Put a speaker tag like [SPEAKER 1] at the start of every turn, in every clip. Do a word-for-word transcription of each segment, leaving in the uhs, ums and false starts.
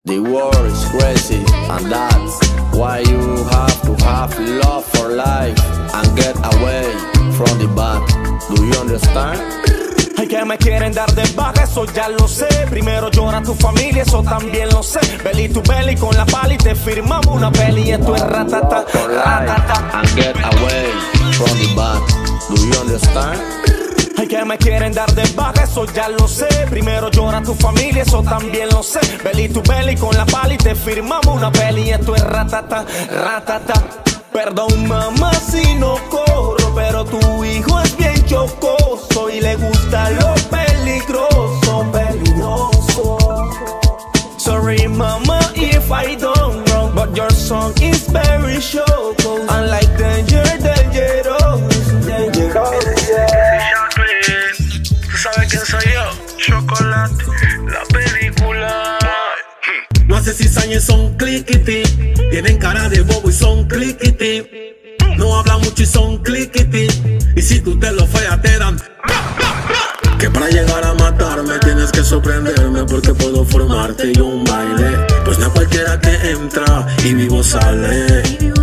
[SPEAKER 1] The world is crazy, and that's why you have to have love for life and get away from the bad. Do you understand?
[SPEAKER 2] Ay, que me quieren dar de baja, eso ya lo sé. Primero llora tu familia, eso también lo sé. Belly to belly con la pala y te firmamos una peli. Esto es ratata, ratata.
[SPEAKER 1] And get away from the bad. Do you understand?
[SPEAKER 2] Ay, que me quieren dar de baja, eso ya lo sé. Primero llora tu familia, eso también lo sé. Belly to belly con la pala y te firmamos una peli. Esto es ratata, ratata. Perdón mamá si no corro, pero tu hijo es bien chocoso y le gusta lo peligroso, peligroso. Sorry mama if I done wrong, but your song is very choco. Unlike danger, dangerous, dangerous, yeah.
[SPEAKER 3] ¿Tú sabes quién soy yo? Chocolate, la película.
[SPEAKER 4] No hace cizaña y son clickity. Tienen cara de bobo y son clickity. No hablan mucho y son clickity. Y si tú te lo fallas te dan. Que para llegar a matarme tienes que sorprenderme, porque puedo formarte y un baile. Pues no cualquiera que entra y vivo sale.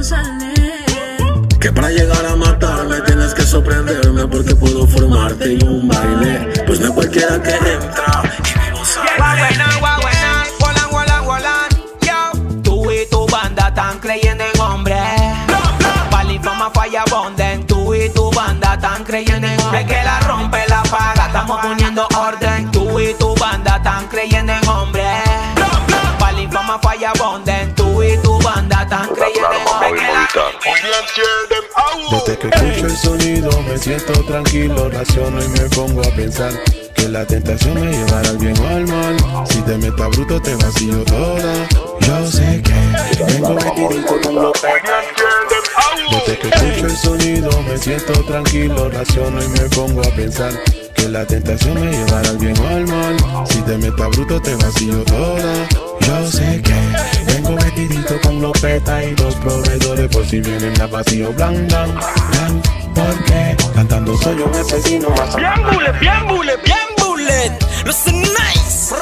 [SPEAKER 4] Que para llegar a matarme tienes que sorprenderme, porque puedo formarte y un baile. Pues no cualquiera que entra y vivo sale.
[SPEAKER 5] Están creyendo en hombre. Para la fama falla bonden. Tú y tu banda están creyendo en hombre. Que la rompe, la paga, estamos poniendo orden. Tú y tu banda están creyendo en hombre. Para la fama falla bonden. Tú y tu banda están creyendo en hombre.
[SPEAKER 6] Desde que escucho el sonido me siento tranquilo, raciono y me pongo a pensar que la tentación me llevará al bien o al mal. Si te metas bruto te vacío toda. Yo sé que vengo metidito con los penas. Desde que escucho el sonido me siento tranquilo, raciono y me pongo a pensar que la tentación me llevará al bien o al mal. Si te metas bruto te vacío toda. Yo sé que vengo metidito con los petas y los proveedores, por si vienen a vacío blan blan blan. Porque cantando soy un asesino más.
[SPEAKER 2] Bien bullet, bien bullet, bien bullet. Listen nice.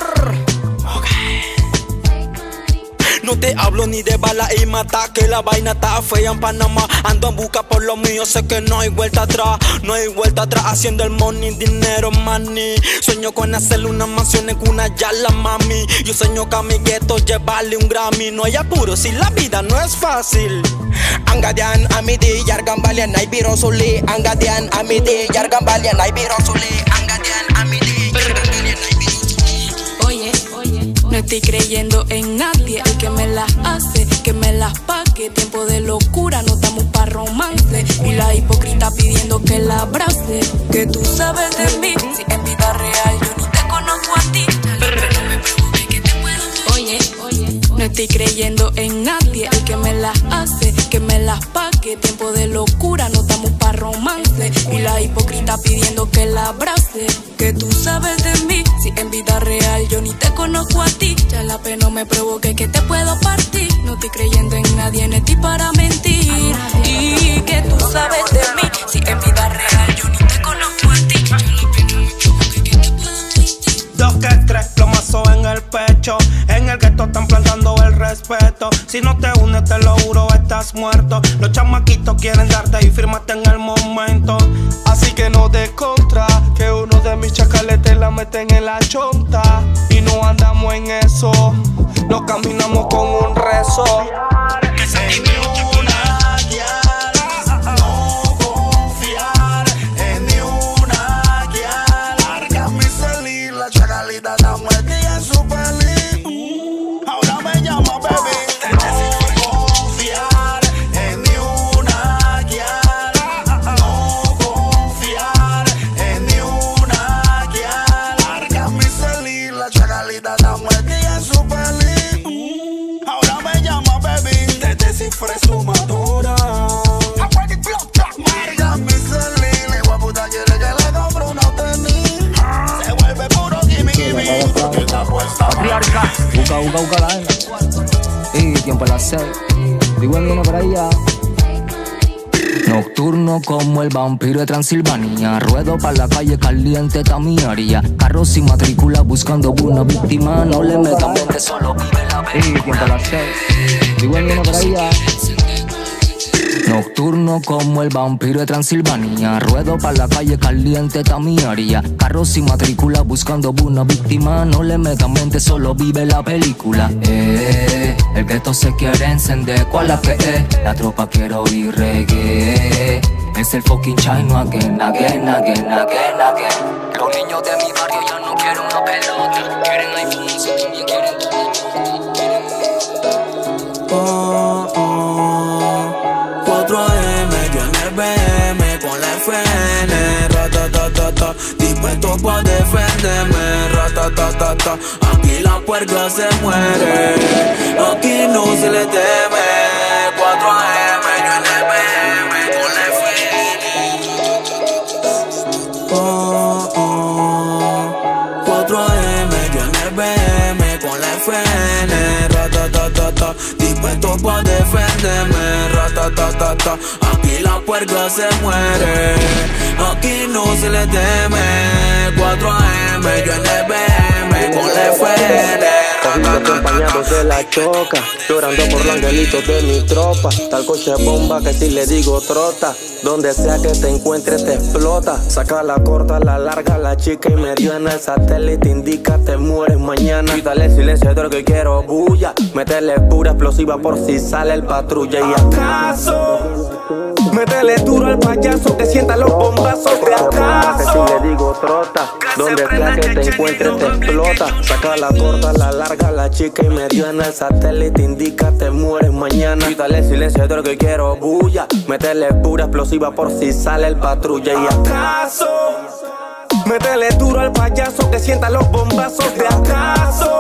[SPEAKER 5] No te hablo ni de bala y mata, que la vaina está fea en Panamá. Ando en busca por lo mío, sé que no hay vuelta atrás. No hay vuelta atrás, haciendo el money, dinero, money. Sueño con hacerle una mansión en una yala, mami. Yo sueño que a mi gueto llevarle un Grammy. No hay apuro si la vida no es fácil.
[SPEAKER 7] Angadian, amidi, yargan balian, ay biro suli. Angadian, amidi, yargan balian, ay biro suli. Angadian, amidi, yargan balian, ay biro suli.
[SPEAKER 8] Oye, oye, no estoy creyendo en nadie, el que me las hace, que me las pague. Tiempo de locura, no estamos pa' romance. Y la hipócrita pidiendo que la abrace. Que tú sabes de mí, si en vida real yo ni te conozco a ti. Pero no me provoque que te puedo. Oye, oye, no estoy creyendo en nadie, el que me las hace, que me las pague. Tiempo de locura, no estamos pa' romance. Y la hipócrita pidiendo que la abrace. Que tú sabes de mí, si en vida real yo ni te conozco a ti. Ya la pena no me provoque que te puedo partir. No estoy creyendo en nadie, en ti para mentir. Y que tú sabes de mí, si en vida real yo ni te conozco a ti. Ya la pena no me provoque que te puedo partir.
[SPEAKER 2] Dos que tres, plomazo en el pecho. En el gueto están plantando el respeto. Si no te unes te lo juro, estás muerto. Los chamaquitos quieren darte y firmaste en el momento. Así que no te contra, que uno de mis chacales te la meten en la chonta. Y no andamos en eso, no caminamos con un rezo. En una guial, no confiar en ni una guial. Larga mi celir, la chacalita está metida en su peli. Ahora me llama baby. No confiar en ni una guial, no confiar en ni una guial. Larga mi celir, la chacalita está metida en su peli. Ahora me llama baby. Te descifré su madura. Larga mi celir, la guaputa quiere que le compre una tenis. Se vuelve puro gimme gimme porque está puesta.
[SPEAKER 9] Patriarca, busca, busca, busca la hembra. Y tiempo a las seis. Digo, viene por ahí ya.
[SPEAKER 10] Nocturno como el vampiro de Transilvania. Ruedo pa' la calle caliente, está mi área. Carros sin matrícula buscando una víctima. No le metan mente, solo vive la película. Digo el uno por ahí ya. Nocturno como el vampiro de Transilvania. Ruedo pa' la calle caliente, está mi área. Carros sin matrícula buscando una víctima. No le metan mente, solo vive la película. Eh, el gueto se quiere encender, ¿cuál la que es? La tropa quiere oír reggae. Es el fucking chino again, again, again, again, again. Los niños de mi barrio ya no quieren una pelota. Quieren iPhone, y también quieren
[SPEAKER 11] oh, oh. cuatro a eme, yo en el be eme con la efe ene. Ratatatata, dispuesto pa' defenderme. Ratatatata, aquí la puerca se muere. Aquí no se le teme. cuatro a eme, yo en el be eme con la efe ene. Oh, oh. cuatro a eme, yo en el be eme con la efe ene. Ratatatata, dispuesto pa' defenderme. Ratatatata, aquí la puerca se muere. Aquí no se le teme. cuatro a eme, yo en el be eme con la efe ene.
[SPEAKER 12] Acompañados de la choca, llorando por los angelitos de mi tropa. Tal coche bomba que si le digo trota. Donde sea que te encuentres te explota. Saca la corta, la larga, la chica y mediana. El satélite indica te mueres mañana. Quítale silencio de lo que quiero bulla. Métele pura explosiva por si sale el patrulla. Y acaso métele duro al payaso que sienta los bombazos de acaso. Que si le digo trota, donde sea que te encuentres te explota. Saca la corta, la larga, la chica y mediana. El satélite indica te mueres mañana. Quítale silencio de lo que quiero bulla. Métele pura explosiva por si sale el patrulla. Y acaso métele duro al payaso que sienta los bombazos de acaso.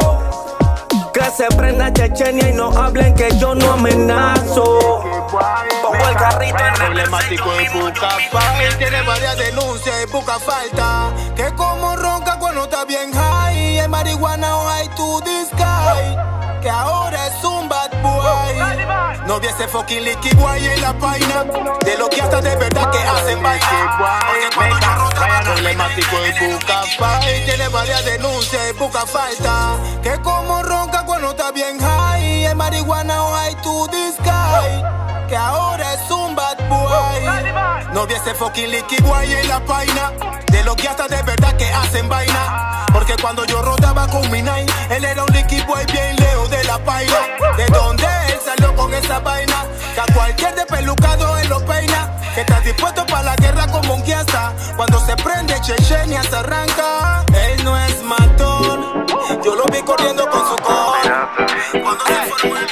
[SPEAKER 12] Que se prenda Chechenia y no hablen que yo no amenazo. Pongo el carrito en el
[SPEAKER 13] emblemático de Bucafay. Tiene varias denuncias y poca falta. Que como ronca cuando está bien high. Es marihuana o high to the sky. Que ahora es un bad boy. No vi ese fucking liquid guay en la vaina. De lo que hasta de verdad que hacen vaina. Porque cuando yo rotaba el emblemático de Bucafay. Tiene varias denuncias y poca falta. Que como ronca cuando está bien high. Es marihuana o high to the sky. Que ahora es un bad boy. No vi ese fucking liquid guay en la vaina. De lo que hasta de verdad que hacen vaina. Porque cuando yo rodaba con mi night, él era un liquid boy bien lejos de la paila. De donde él salió con esa vaina. Que a cualquier despelucado él lo peina. Que está dispuesto para la guerra como un guiasa. Cuando se prende Chechenia se arranca. Él no es matón. Yo lo vi corriendo con su con. Cuando se formó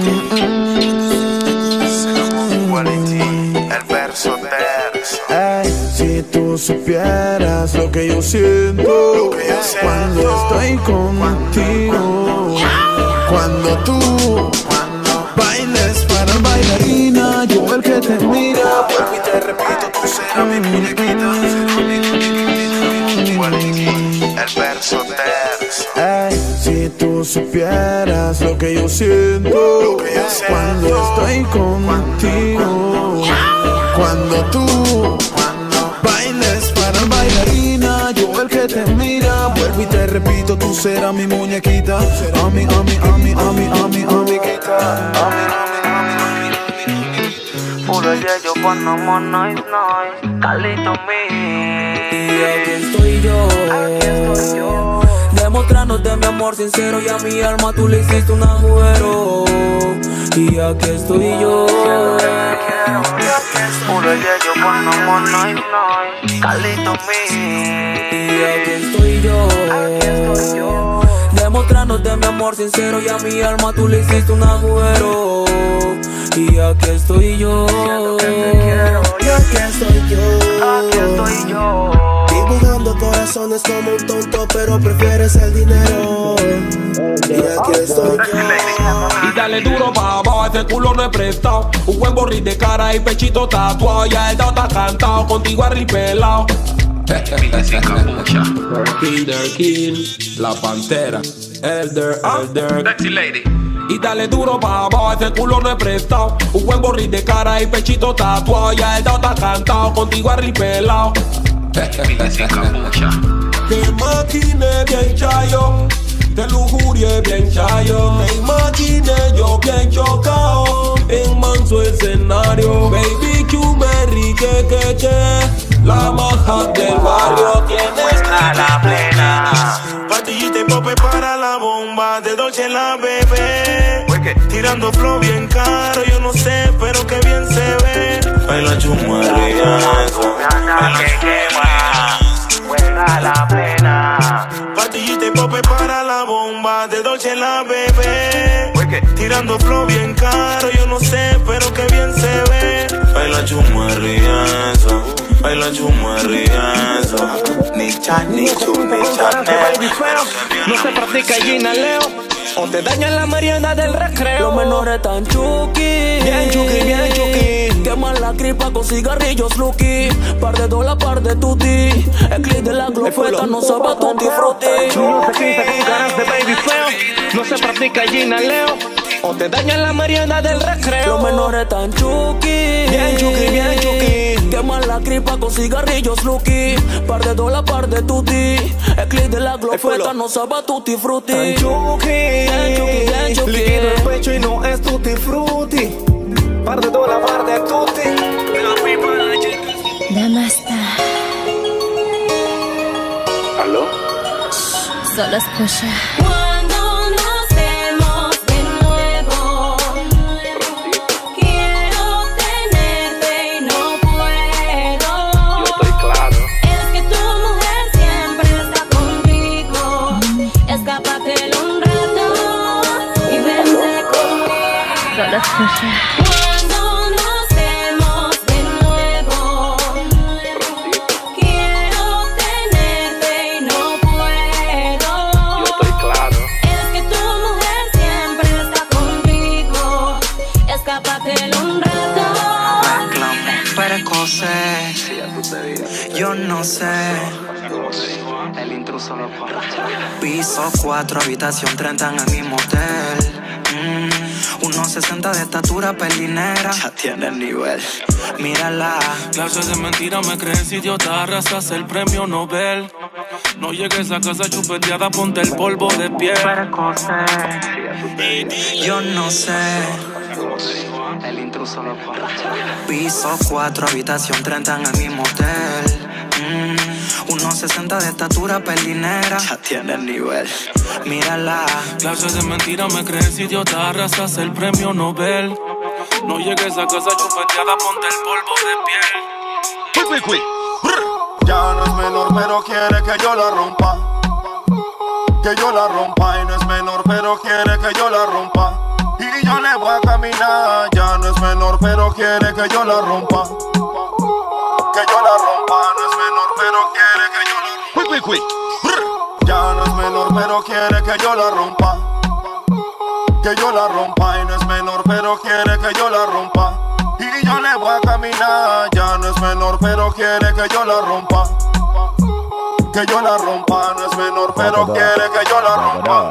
[SPEAKER 13] el
[SPEAKER 3] el verso terzo.
[SPEAKER 6] Ey, si tú supieras lo que yo siento, lo que yo siento cuando estoy contigo, cuando tú cuando bailes para el bailarina, yo el que te mira, vuelvo y te repito, tú serás mi muñequita.
[SPEAKER 3] El verso terzo.
[SPEAKER 6] Ey, si tú supieras lo que yo siento, lo que yo siento cuando estoy contigo, cuando tú cuando bailes para el bailarina, yo el que te mira, vuelvo y te repito, tú serás mi muñequita. A mi, a mi, a mi, a mi, a mi, amiguita. A mi, a mi, a mi,
[SPEAKER 11] puro yeyo cuando mono is noise. Calito mi. Y aquí estoy yo, aquí estoy yo, demostrándote mi amor sincero. Y a mi alma tú le hiciste un agujero. Y aquí estoy yo, puro yeyo cuando mono is noise. Calito mi. Y aquí estoy yo, aquí estoy yo, demostrándote mi amor sincero. Y a mi alma tú le hiciste un agujero. Y aquí estoy yo, y aquí estoy yo, aquí estoy yo, dibujando corazones como un tonto, pero prefieres el dinero. Y aquí estoy yo.
[SPEAKER 14] Y dale duro, mamá, ese culo no es prestado. Un buen borril de cara y pechito tatuado. Ya el dado está cantado, contigo arripelado. Kinder King, la pantera, Elder, Elder,
[SPEAKER 3] Sexy lady.
[SPEAKER 14] Y dale duro pa' abajo, ese culo no es prestado. Un buen borril de cara y pechito tatuado. Ya el dao está cantado, contigo arripelado. Te imaginé bien chayo, te lujurie bien chayo. Me imaginé yo bien chocado en manso escenario. Baby Q, Merry, que que que la maja del barrio tienes
[SPEAKER 3] a la plena. Patillita y pope para la bomba de Dolce la bebé. Tirando flow bien caro, yo no sé, pero que bien se ve. Baila chumarria, baila chumarria, la plena. Patillita y pope para la bomba de Dolce la bebé. Tirando flow bien caro, yo no sé, pero que bien se ve. Baila chumarria, baila chumarria. Ni chan, ni chu, ni chanel.
[SPEAKER 11] No se practica Gina Leo, o te dañan la merienda del recreo. Los menores tan chuki, bien chuki, bien chuki. Queman la cripa con cigarrillos Lucky. Par de dólar, par de tutti. El clip de la glopeta no sabe a tutti frutti. No se quita con ganas de baby feo. No se practica Gina Leo, o te dañan la merienda del recreo. Los menores tan chuki, bien chuki, bien chuki. Queman la cripa con cigarrillos Lucky. Par de dólar, par de tutti. El clip de la glopeta no sabe a tutti frutti.
[SPEAKER 2] Tan chuki, bien chuki, bien chuki. Líquido el pecho y no es tutti frutti. Par de dólar, par de tutti.
[SPEAKER 15] Damasta.
[SPEAKER 16] ¿Aló?
[SPEAKER 15] Solo escucha.
[SPEAKER 17] Cuando nos vemos de nuevo, quiero tenerte y no puedo.
[SPEAKER 16] Yo estoy claro.
[SPEAKER 17] Es que tu mujer siempre está contigo. Escápate un rato y vente conmigo.
[SPEAKER 15] Solo escucha.
[SPEAKER 17] Cuando nos vemos de nuevo, quiero tenerte y no puedo.
[SPEAKER 16] Yo estoy claro.
[SPEAKER 17] Es que tu mujer siempre está contigo. Escápate un rato.
[SPEAKER 18] Reclamo precoces. Yo no sé.
[SPEAKER 19] El intruso lo pone.
[SPEAKER 18] Piso cuatro, habitación treinta en el mismo hotel. Mm, uno sesenta de estatura pelinera. Ya tiene el nivel. Mírala.
[SPEAKER 2] Clases de mentira me crees idiota. Arrasas el premio Nobel. No llegues a casa chupeteada, ponte el polvo de piel.
[SPEAKER 18] Yo no sé.
[SPEAKER 19] El intruso lo pone.
[SPEAKER 18] Piso cuatro, habitación treinta en el mismo hotel. Mm, uno sesenta de estatura pelinera. Ya tiene el nivel. Mírala.
[SPEAKER 2] Clases de mentira me crees idiota. Arrasas el premio Nobel. No llegues a casa chupeteada, ponte el polvo de piel.
[SPEAKER 13] Quick, quick, quick. Ya no es menor, pero quiere que yo la rompa. Que yo la rompa. Y no es menor, pero quiere que yo la rompa. Y yo le voy a caminar. Ya no es menor, pero quiere que yo la rompa. Que yo la rompa. No es menor, pero quiere que yo la rompa. Quick, quick, quick. Ya no es menor, pero quiere que yo la rompa. Que yo la rompa. Y no es menor, pero quiere que yo la rompa. Y yo le voy a caminar. Ya no es menor, pero quiere que yo la rompa. Que yo la rompa. No es menor, pero quiere que yo la rompa.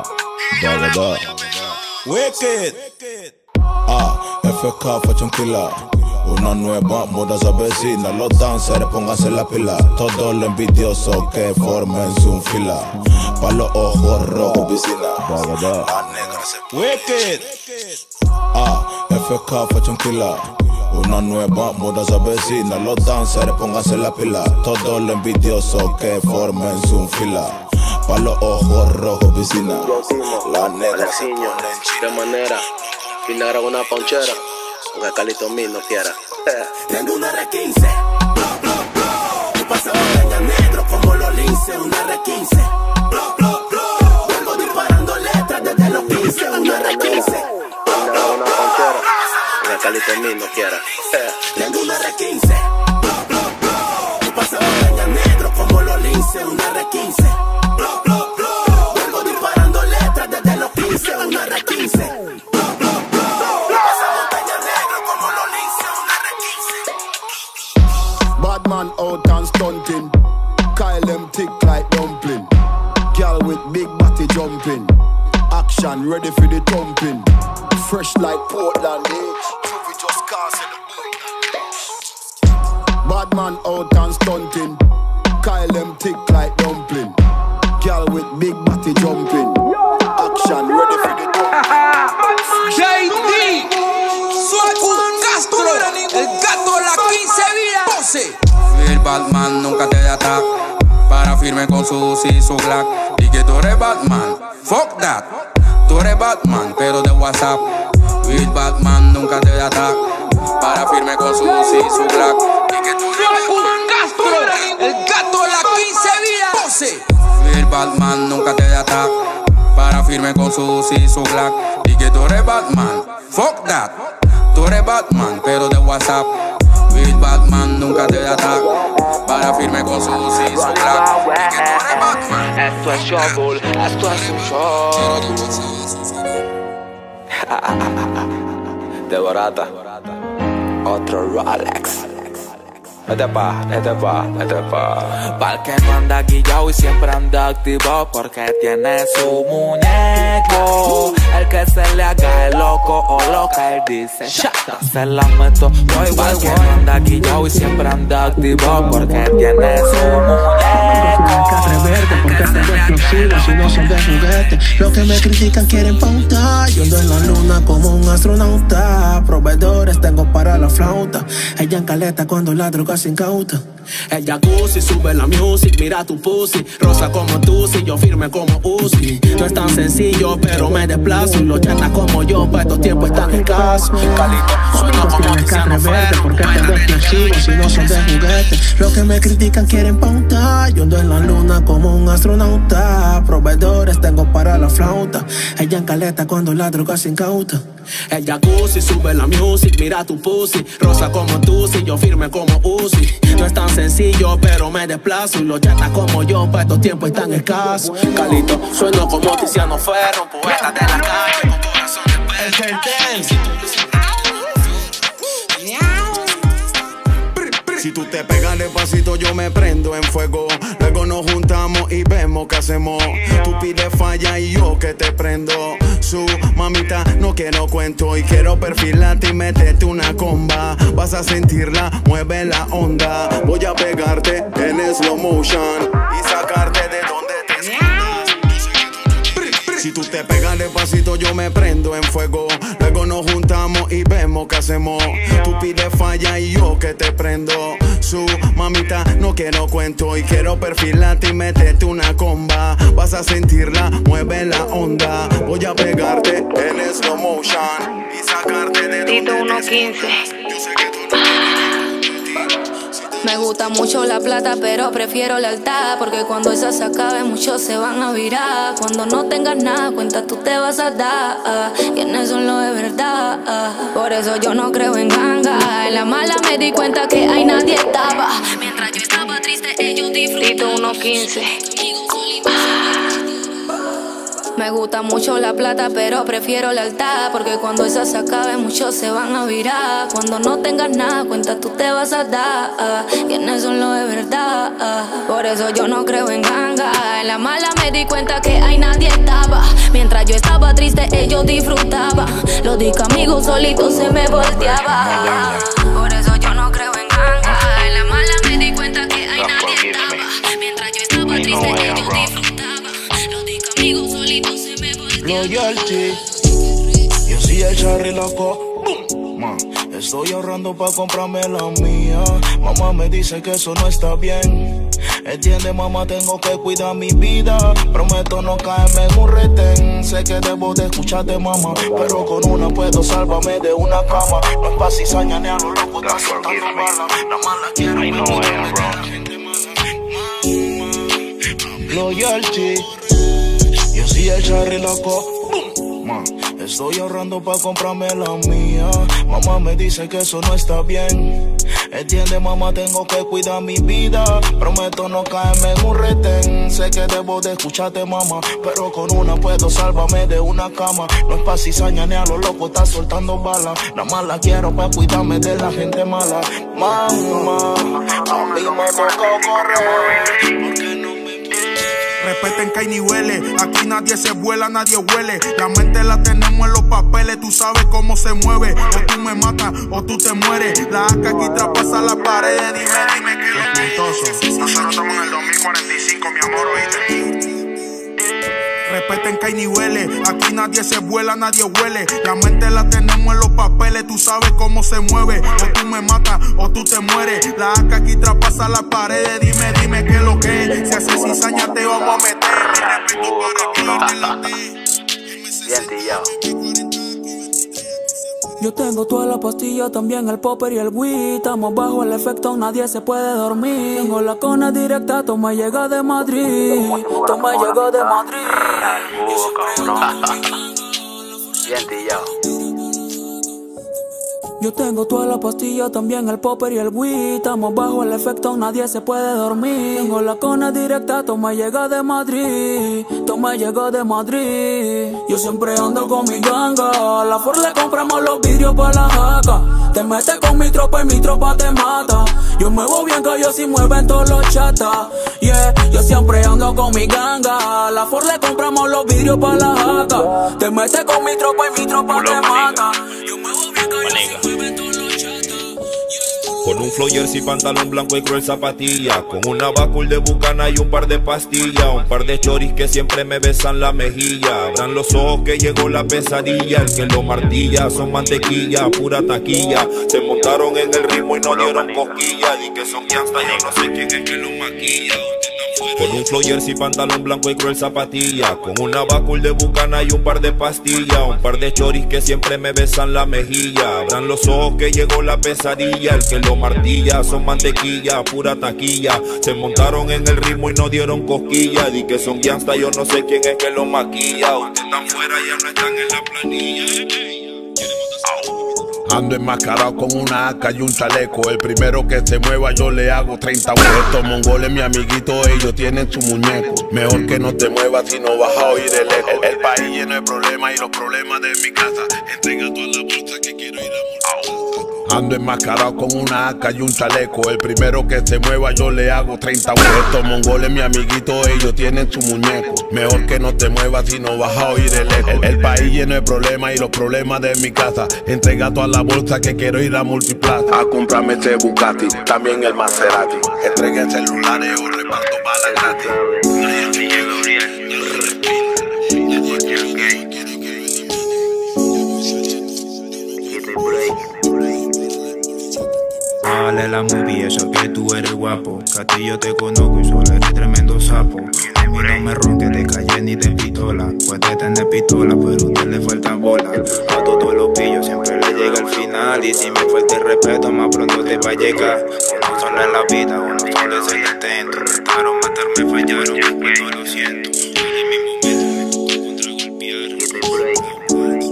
[SPEAKER 6] Wicked. Ah, F K Fashion Killer. Una nueva moda se avecina. Los dancers pónganse la pila. Todos los envidiosos que formen su fila. Pa' los ojos rojos piscina. La negra se Wicked. Ah, F K Fashion Killer. Una nueva moda se avecina. Los dancers pónganse la pila. Todos los envidiosos que formen su fila. Pa' los ojos rojos piscina. La negra se pone en china.
[SPEAKER 12] De manera, vinagre con una ponchera. Aunque Calito mí no quiera.
[SPEAKER 4] Tengo una R quince. Blo, blo, blo. Y pasamos caña negro como los lince. Una R quince. Blo, blo, blo. Vengo disparando letras desde los quince. Una R quince.
[SPEAKER 12] Vinagre con una ponchera. Aunque Calito mí no quiera.
[SPEAKER 4] Tengo una R quince. Blo, blo, blo. Y pasamos caña negro como los lince. Una R quince. Blo, blo, blo. Vengo disparando letras desde los quince. Una R quince.
[SPEAKER 20] Badman out and stunting. Kyle them tick like dumpling. Girl with big body jumping. Action ready for the thumping. fresh like Portland, eh? Juvie just casting the bad man out and stunting. Kyle them thick like dumpling. Girl with big body jumping. Action ready for the
[SPEAKER 21] J D, soy un Castro, el gato de la quince vidas. Pose.
[SPEAKER 22] Fui el Batman, nunca te ataca. Para firme con su Uzi y su Black. Y que tú eres Batman, fuck that. Tú eres Batman, pero de WhatsApp. Fui el Batman, nunca te ataca. Para firme con su Uzi y su Black. Y que tú eres
[SPEAKER 21] un Castro, el gato de la quince vidas. Pose.
[SPEAKER 22] Fui el Batman, nunca te ataca. Para firme con su Uzi y su Black. Y que tú eres Batman, fuck that. Tú eres Batman, pero de WhatsApp. Will Batman nunca te ataca. Para firme con su Uzi y su Black. Y que tú eres Batman.
[SPEAKER 23] Esto es Shovel, esto es un show.
[SPEAKER 1] De barata. Otro Rolex. Vete pa, vete pa, vete pa.
[SPEAKER 23] Pa'l que no anda guillao y siempre anda activo, porque tiene su muñeco. El que se le haga el loco o loca, él dice shata, se la meto. Voy, voy, Pa'l que no anda guillao y siempre anda activo, porque tiene su muñeco.
[SPEAKER 24] Reverte porque tengo explosivos y no son de juguete. Los que me critican quieren pautar. Yo ando en la luna como un astronauta. Proveedores tengo para la flauta. Ella en caleta cuando la droga se incauta. El jacuzzi sube la music, mira tu pussy. Rosa como tú, si yo firme como Uzi. No es tan sencillo, pero me desplazo. Y los chatas como yo, para estos tiempos están escasos. Calito, suena como Tiziano Ferro. Porque tengo explosivos y no son de juguete. Los que me critican quieren pautar. Yo ando en la luna como un astronauta. Proveedores tengo para la flauta. Ella en caleta cuando la droga se incauta. El jacuzzi sube la music, mira tu pussy. Rosa como tú, si yo firme como Uzi. No es tan sencillo, pero me desplazo. Y los chatas como yo, para estos tiempos están escasos. Calito, sueno como Tiziano Ferro. Poeta de la calle con corazón de perro.
[SPEAKER 25] Si tú te pegas despacito yo me prendo en fuego. Luego nos juntamos y vemos qué hacemos. Tú pides falla y yo que te prendo. Su mamita no quiero cuento. Y quiero perfilarte y meterte una comba. Vas a sentirla, mueve la onda. Voy a pegarte en slow motion y sacarte de donde te escondas. Si tú te pegas despacito yo me prendo en fuego. Luego nos juntamos y vemos qué hacemos. Tú pides falla y yo que te prendo. Su mamita no quiero cuento. Y quiero perfilarte y meterte una comba. Vas a sentirla, mueve la onda. Voy a pegarte en slow motion y sacarte de donde te escondas. Yo sé que tú no.
[SPEAKER 8] Me gusta mucho la plata, pero prefiero la lealtad. Porque cuando esa se acabe, muchos se van a virar. Cuando no tengas nada, cuenta tú te vas a dar. ¿Quiénes son los de verdad? Por eso yo no creo en ganga. En la mala me di cuenta que ahí nadie estaba. Mientras yo estaba triste, ellos disfrutaban. Tito uno quince. Me gusta mucho la plata, pero prefiero la lealtad. Porque cuando esa se acabe, muchos se van a virar. Cuando no tengas nada, cuenta tú te vas a dar. ¿Quiénes son los de verdad? Por eso yo no creo en ganga. En la mala me di cuenta que ahí nadie estaba. Mientras yo estaba triste, ellos disfrutaban. Los discos amigos solitos se me volteaban. Por eso yo no creo en ganga. En la mala me di cuenta que ahí nadie estaba. Mientras yo estaba triste, ellos disfrutaban.
[SPEAKER 3] Loyalty, yo soy el Charry loco. Boom. Ma, estoy ahorrando para comprarme la mía. Mamá me dice que eso no está bien. Entiende, mamá, tengo que cuidar mi vida. Prometo no caerme en un retén. Sé que debo de escucharte, mamá, pero con una puedo salvarme de una cama. No es pa' cizaña ni a lo loco, está soltando bala. Nada más la quiero, me gusta meter la gente mala. Loyalty, yo soy el Charry loco. Boom. Ma, estoy ahorrando para comprarme la mía. Mamá me dice que eso no está bien. Entiende, mamá, tengo que cuidar mi vida. Prometo no caerme en un retén. Sé que debo de escucharte, mamá, pero con una puedo salvarme de una cama. No es pa' cizaña ni a lo loco, está soltando balas. Nada más la quiero para cuidarme de la gente mala. Mamá, a mí me tocó correr. Porque no me
[SPEAKER 5] Respeten que hay niveles, aquí nadie se vuela, nadie huele. La mente la tenemos en los papeles, tú sabes cómo se mueve. O tú me matas o tú te mueres. La A K aquí traspasa las paredes. Dime, dime que lo que nosotros estamos en el dos mil cuarenta y cinco, mi amor, oíste. Respeten que hay niveles, aquí nadie se vuela, nadie huele. La mente la tenemos en los papeles, tú sabes cómo se mueve. O tú me matas o tú te mueres. La A K aquí traspasa las paredes. Dime, dime qué es lo que es. Si haces cizaña te vamos a meter. Mi respeto para que la
[SPEAKER 11] Yo tengo toda la pastilla, también el popper y el weed. Estamos bajo el efecto, nadie se puede dormir. Tengo la cona directa, toma llega de Madrid. Toma llega de Madrid. Yo tengo toda la pastilla, también el popper y el weed. Estamos bajo el efecto, nadie se puede dormir. Tengo la cona directa, toma llega de Madrid. Toma llega de Madrid. Yo siempre ando con mi ganga. La Ford le compramos los vidrios pa' la jaca. Te metes con mi tropa y mi tropa te mata. Yo muevo bien que yo si mueven todos los chatas. Yeah, yo siempre ando con mi ganga. La Ford le compramos los vidrios pa' la jaca. Te metes con mi tropa y mi tropa te mata. Yo muevo bien que yo si mueven todos los chatas.
[SPEAKER 7] Con un flow jersey, pantalón blanco y cruel zapatilla. Con una bacul de bucana y un par de pastillas. Un par de choris que siempre me besan la mejilla. Abran los ojos que llegó la pesadilla. El que lo martilla son mantequilla, pura taquilla. Se montaron en el ritmo y no dieron cosquilla. Di que son gangsta, yo no sé quién es que los maquilla. Con un flow jersey, pantalón blanco y cruel zapatilla. Con una bacul de bucana y un par de pastillas. Un par de choris que siempre me besan la mejilla. Abran los ojos que llegó la pesadilla. El que lo martilla son mantequilla, pura taquilla. Se montaron en el ritmo y no dieron cosquilla. Di que son gangsta, yo no sé quién es que los maquilla. Ustedes están fuera, ya no están en la planilla.
[SPEAKER 6] Ando enmascarado con una A K y un chaleco. El primero que se mueva yo le hago treinta huevos. Estos mongoles mi amiguito, ellos tienen su muñeco. Mejor que no te muevas si no vas a oír el eco. El, el país lleno de problemas y los problemas de mi casa. Entrega toda la bolsa que quiero ir a. Ando enmascarado con una A K y un chaleco. El primero que se mueva yo le hago treinta huevos. Estos mongoles mi amiguito, ellos tienen su muñeco. Mejor que no te muevas si no vas a oír el eco. El, el país lleno de problemas y los problemas de mi casa. Entrega toda la bolsa que quiero ir a Multiplaza a comprarme ese Bugatti, también el Maserati. Entreguen celulares o reparto balas gratis.
[SPEAKER 9] Dale la movie, eso que tú eres guapo. Que a ti yo te conozco y solo eres tremendo sapo. A mí no me ronques de calle ni de pistola. Puede tener pistola, pero a usted le faltan bolas. A todos los pillos siempre le llega al final. Y si me falta el respeto, más pronto te va a llegar. Uno solo en la vida, uno solo es el intento. Intentaron matarme, fallaron, pues no lo siento. Ahora en mi momento me tocó contragolpear.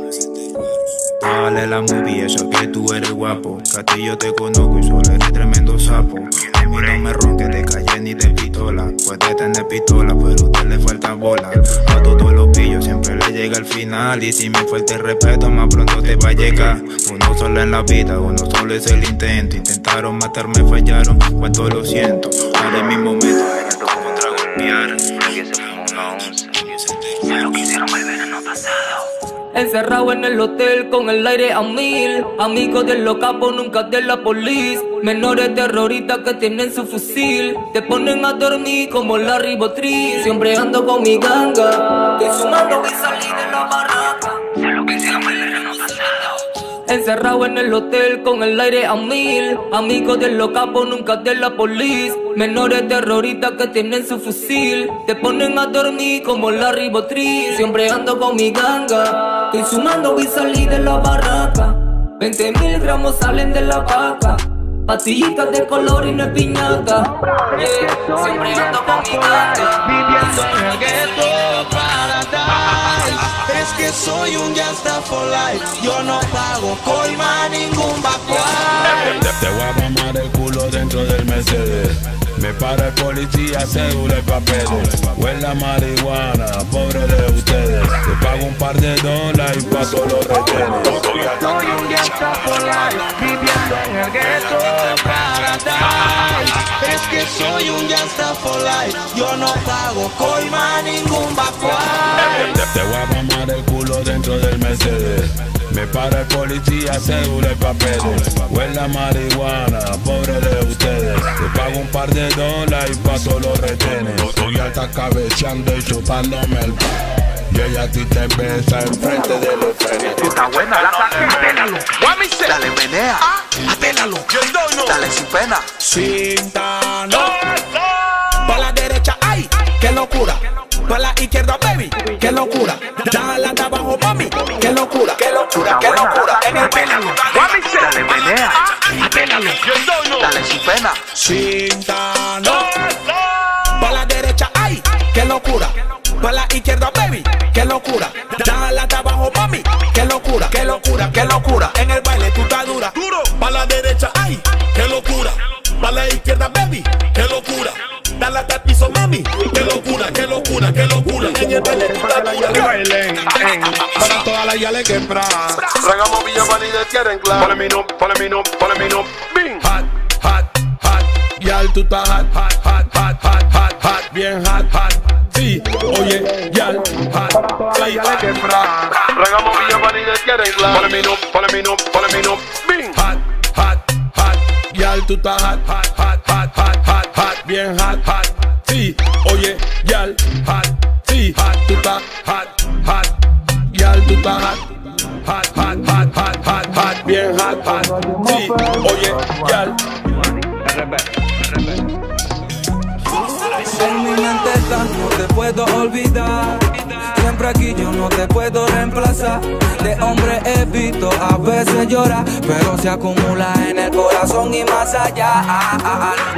[SPEAKER 9] Dale la movie, eso que tú eres guapo. Que a ti yo te conozco y solo eres tremendo sapo. A mí no me ronques de calle ni de pistola. Puede tener pistola, pero a usted le falta bola. A todos los pillos siempre le llega al final. Y si me falta el respeto, más pronto te va a llegar. Uno solo en la vida, uno solo es el intento. Intentaron matarme, fallaron, cuánto lo siento. Ahora en mi momento me tocó contragolpear. Alguien se fumó una onza. Ya lo que hicieron el verano pasado.
[SPEAKER 11] Encerrado en el hotel con el aire a mil. Amigos de los capos, nunca de la policía. Menores terroristas que tienen su fusil. Te ponen a dormir como la ribotriz. Siempre ando con mi ganga. Estoy sumando y salí de la barraca.
[SPEAKER 9] Ya lo que hicieron el verano pasado.
[SPEAKER 11] Encerrado en el hotel con el aire a mil. Amigos de los capos, nunca de la policía. Menores terroristas que tienen su fusil. Te ponen a dormir como la ribotriz. Siempre ando con mi ganga. Estoy sumando y salí de la barraca. veinte mil gramos salen de la vaca. Pastillitas de color y no es piñata. Yeah. Siempre ando con mi ganga.
[SPEAKER 10] Viviendo en el ghetto paradise. Es que soy un gangsta for life. Yo no pago coima a ningún vacual.
[SPEAKER 6] Te voy a mamar el culo dentro del Mercedes. Me para el policía, cédula y papeles. Huele a marihuana, pobre de ustedes. Te pago un par de dólares y paso los retenes.
[SPEAKER 10] Soy un gangsta for life, viviendo en el ghetto paradise. Es que soy soy un gangsta for life. Yo no pago coima a ningún bacual.
[SPEAKER 6] Te voy a mamar el culo dentro del Mercedes. Me para el policía, cédula y papeles. Huele a marihuana, pobre de ustedes. Te pago un par de dólares y paso los retenes. Tú ya estás cabeceando y chupándome el pan. Y ella a ti te besa enfrente de los trenes.
[SPEAKER 14] Está buena la atélalo. Dale menea, atélalo. Dale sin pena.
[SPEAKER 21] Cinta no. Pa' la derecha, ay, qué locura. Pa' la izquierda, baby, qué locura. Dale hasta abajo, mami, qué locura, qué locura, qué locura. En el pelo,
[SPEAKER 14] dale menea, atélalo. Dale sin pena.
[SPEAKER 21] Cinta no. Pa' la derecha, ay, qué locura. Pa' la izquierda, baby, qué locura. Dale hasta abajo, mami, qué locura, qué locura, qué locura. En el baile tú estás dura. Duro. Pa' la derecha, ay, qué locura. Pa' la izquierda, baby, qué locura. Dale hasta el piso, mami, qué locura, qué locura, qué locura. En el baile tú estás dura.
[SPEAKER 6] Para todas las yales que pra.
[SPEAKER 15] Tragamos Villa Vanilla, quieren claro. Ponle mi no, ponle mi no, ponle mi no. Bing.
[SPEAKER 6] Hot, hot, hot. Yal, tú estás hot, hot, hot, hot, hot, hot, hot. Bien hot, hot. Sí, oye, yal, hot. Sí,
[SPEAKER 15] que fra. Tragamos Villa Vanilla, quieren claro. Ponle mi no, ponle mi no, ponle mi no. Bing.
[SPEAKER 6] Hot, hot, hot. Yal, tú estás hot, hot, hot, hot, hot, hot, hot. Bien hot, hot. Sí, oye, yal, hot. Sí, hot, tú estás hot, hot. Yal, tú estás hot. Hot, hot, hot, hot, hot, hot. Bien hot, hot. Sí, oye, yal.
[SPEAKER 11] En mi mente estás, no te puedo olvidar. Siempre aquí yo no te puedo reemplazar. De hombre evito a veces llorar, pero se acumula en el corazón y más allá. Ah, ah, ah,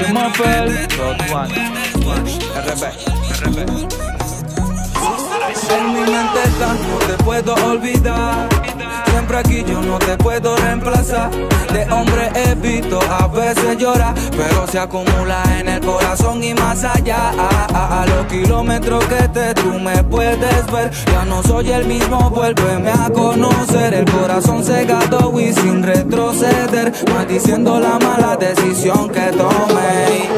[SPEAKER 11] en mi mente estás, no te puedo olvidar. Siempre aquí yo no te puedo reemplazar. De hombre evito a veces llorar, pero se acumula en el corazón y más allá. A, a, a los kilómetros que te tú me puedes ver, ya no soy el mismo, vuélveme a conocer. El corazón cegado y sin retroceder, maldiciendo la mala decisión que tomé.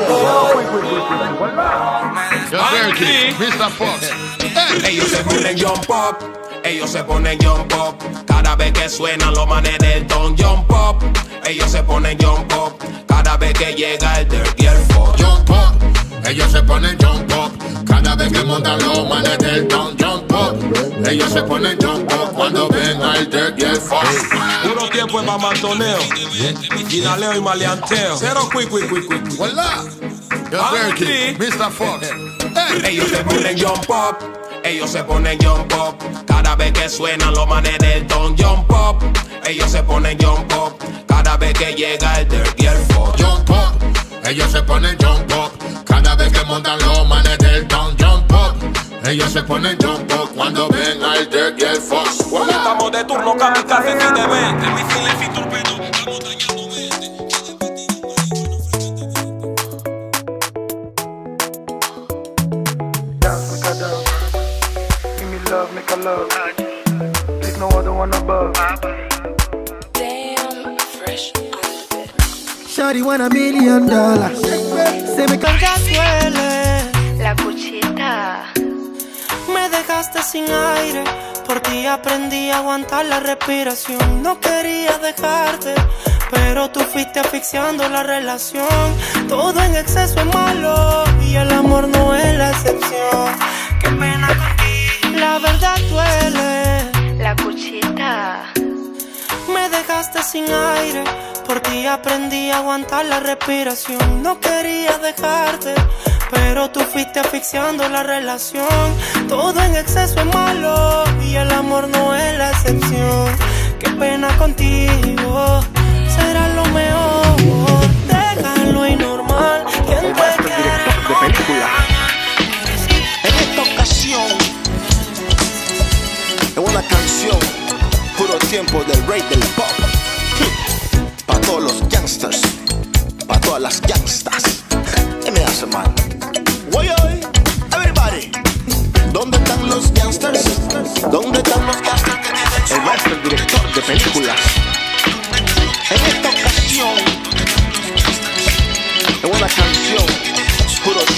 [SPEAKER 16] mister Fox.
[SPEAKER 2] Ellos se ponen jump up, ellos se ponen jump up. Cada vez que suenan los manes del Don jump up. Ellos se ponen jump up, cada vez que llega el Dirty el Fox.
[SPEAKER 16] Jump up, ellos se ponen jump up. Cada vez que montan los manes del Don jump up. Ellos se ponen jump up cuando ven al Dirty el Fox.
[SPEAKER 21] Puro tiempo es mamantoneo, guinaleo y maleanteo. Cero quick, quick, quick, quick.
[SPEAKER 16] Hola, mister Fox.
[SPEAKER 2] Ellos se ponen jump up, ellos se ponen jump up. Cada vez que suenan los manes del Don jump up. Ellos se ponen jump up, cada vez que llega el Dirty el Fox.
[SPEAKER 16] Jump up, ellos se ponen jump up. Cada vez que montan los manes del Don jump up. Ellos se ponen jump up cuando ven al Dirty el Fox.
[SPEAKER 21] Cuando estamos de turno, kamikaze fin de mente. Misiles y torpedos, estamos dañando mente.
[SPEAKER 17] Love, make a love. There's no other one above.
[SPEAKER 8] Damn, fresh on the bed.
[SPEAKER 19] Shawty want a million dollars. Se me
[SPEAKER 26] Nunca duele
[SPEAKER 8] la cuchita.
[SPEAKER 26] Me dejaste sin aire. Por ti aprendí a aguantar la respiración. No quería dejarte, pero tú fuiste asfixiando la relación. Todo en exceso es malo y el amor no es la excepción. Qué pena contigo, la verdad duele.
[SPEAKER 8] La cuchita.
[SPEAKER 26] Me dejaste sin aire. Por ti aprendí a aguantar la respiración. No quería dejarte, pero tú fuiste asfixiando la relación. Todo en exceso es malo y el amor no es la excepción. Qué pena contigo, será lo mejor. Déjalo y normal. ¿Quién te quiere?
[SPEAKER 16] De película.
[SPEAKER 27] En esta ocasión, en una canción, puro tiempo del rey del pop. Pa' todos los gangsters, pa' todas las gangstas. ¿Qué me hace, man? Oy, oy, everybody. ¿Dónde están los gangsters? ¿Dónde están los gangsters que tienen su... El maestro director de películas. En esta ocasión, en una canción,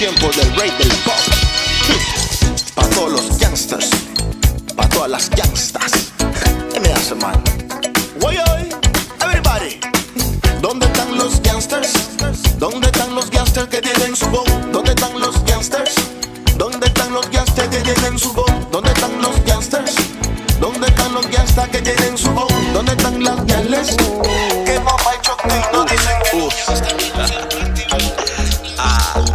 [SPEAKER 27] tiempos del rey del pop. Pa' todos los gangsters, pa' todas las gangstas. ¿Qué me hace, man? Woy, oy, everybody. ¿Dónde están los gangsters? ¿Dónde están los gangsters que tienen su voz? ¿Dónde están los gangsters? ¿Dónde están los gangsters que tienen su voz? ¿Dónde están los gangsters? ¿Dónde están los gangsters que tienen su voz? ¿Dónde están las gales? Que mamá y choque no dicen que
[SPEAKER 21] ah,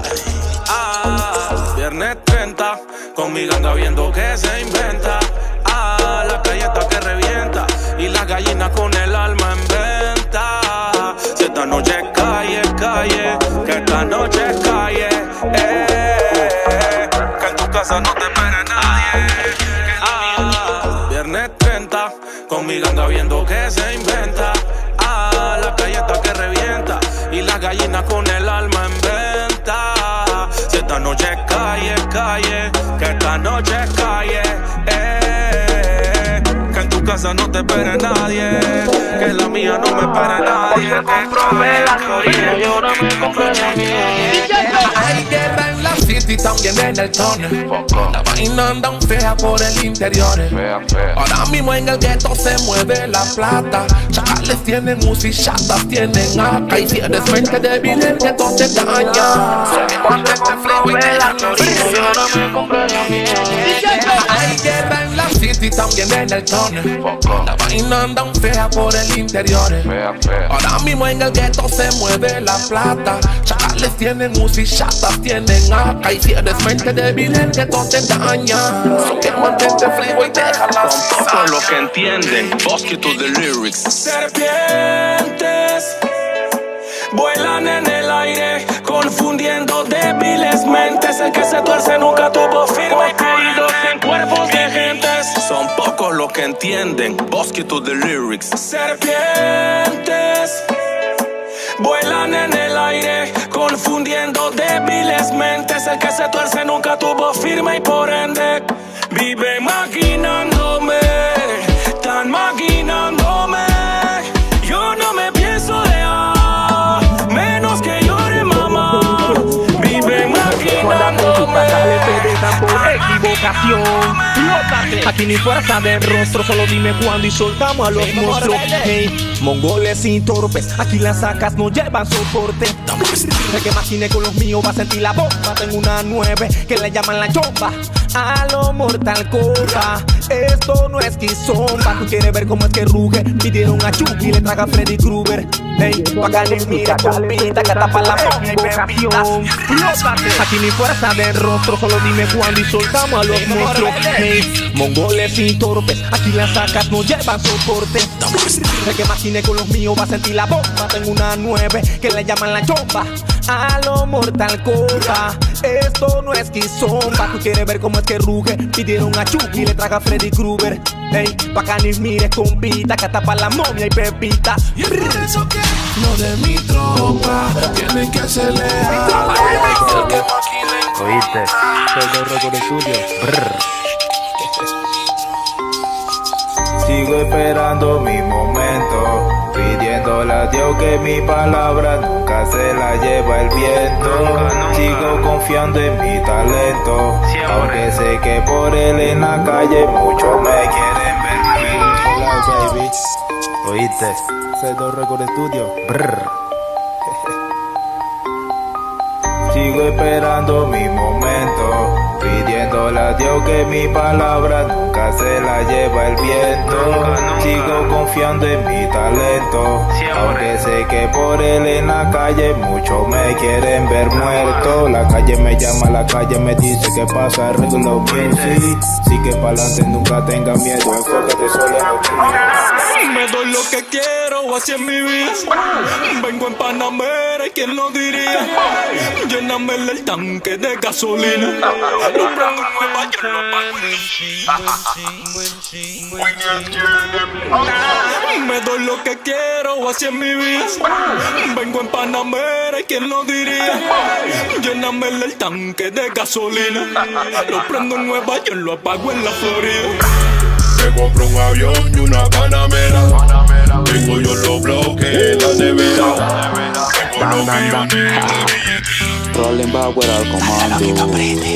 [SPEAKER 21] ah, Viernes treinta, con mi ganga viendo que se inventa. Ah, la calle está que revienta y las gallinas con el alma en venta. Si esta noche es calle, calle, que esta noche es calle, eh, que en tu casa no te espere nadie. Ah, viernes treinta, con mi ganga viendo que se inventa. Ah, la calle está que revienta y las gallinas con el alma en venta. Si esta noche es calle, calle, que esta noche es calle, eh, que en tu casa no te espere nadie, que la mía no me espere nadie.
[SPEAKER 10] Porque comprobé la teoría y ahora me compré la mía.
[SPEAKER 21] Hay guerra en la city, también en el túnel. La vaina anda fea por el interior. Ahora mismo en el gueto se mueve la plata. Chacales tienen música, chatas tienen acá. Y si eres mente débil, el gueto te daña.
[SPEAKER 10] Porque comprobé la teoría y ahora me compré la mía.
[SPEAKER 21] Hay guerra en la city, también en el túnel. La vaina anda fea por el interior. Ahora mismo en el gueto se mueve la plata. Chacales tienen música, chatas tienen acá. Y si eres mente débil, el gueto te daña. So que mantente frío y déjala.
[SPEAKER 1] Son pocos los que entienden Bosquito de lyrics.
[SPEAKER 21] Serpientes vuelan en el aire, confundiendo débiles mentes. El que se tuerce nunca tuvo firme y caídos en cuerpos de gentes.
[SPEAKER 1] Son pocos los que entienden Bosquito de lyrics.
[SPEAKER 21] Serpientes vuelan en el aire, confundiendo débiles mentes. El que se tuerce nunca tuvo firme y por ende vive maquinándome, tan maquinándome. Yo no me pienso dejar, menos que llore mamá. Vive maquinándome.
[SPEAKER 10] Por equivocación, lótate. Aquí ni fuerza de rostro, solo dime cuándo y soltamos a los monstruos. Hey, mongoles y torpes, aquí las sacas no llevan soporte. El que imagine con los míos va a sentir la bomba. Tengo una nueve que le llaman la chomba. A lo Mortal Kombat, esto no es quizomba. Tú quieres ver cómo es que ruge, pidieron a Chucky, le traga a Freddy Krueger. Hey, bacanes, mira, compita, que tapa la momia y bebidas. Lótate. Aquí ni fuerza de rostro, solo dime cuándo y soltamos a los monstruos. Hey, mongoles y torpes, aquí las sacas no llevan soporte. El que imagine con los míos va a sentir la bomba. Tengo una nueve que le llaman la chomba. A lo Mortal Kombat, esto no es quizomba. Tú quieres ver cómo es que ruge, pidieron a Chucky, le traga a Freddy Krueger. Hey, bacanis, mire, compita, que tapa la momia y pepita.
[SPEAKER 6] Y es por eso que lo de mi tropa tienen que acelerar. El que maquinen.
[SPEAKER 4] Oíste, soy de Record Studio.
[SPEAKER 9] Sigo esperando mi momento, pidiéndole a Dios que mi palabra nunca se la lleva el viento. Sigo confiando en mi talento, aunque sé que por él en la calle muchos me quieren ver.
[SPEAKER 4] Hola, baby. Oíste, soy de Record Studio.
[SPEAKER 9] Sigo esperando mi momento, pidiéndole a Dios que mi palabra nunca se la lleva el viento. Sigo confiando en mi talento, aunque sé que por él en la calle muchos me quieren ver muerto. La calle me llama, la calle me dice que pasa regular music. Sí que pa'lante, nunca tenga miedo, enfócate solo en lo tuyo.
[SPEAKER 21] Me doy lo que quiero, así es mi vida. Vengo en Panamera y quién lo diría. Lléname el tanque de gasolina. Lo prendo en Nueva York, lo pago en Me doy lo que quiero, así es mi vida. Vengo en Panamera y quién lo diría. Lléname el tanque de gasolina. Lo prendo en Nueva York, lo apago en la Florida.
[SPEAKER 6] Me compro un avión y una Panamera. Tengo yo los bloques en la nevera. Tengo los millones.
[SPEAKER 11] Falling back without comando.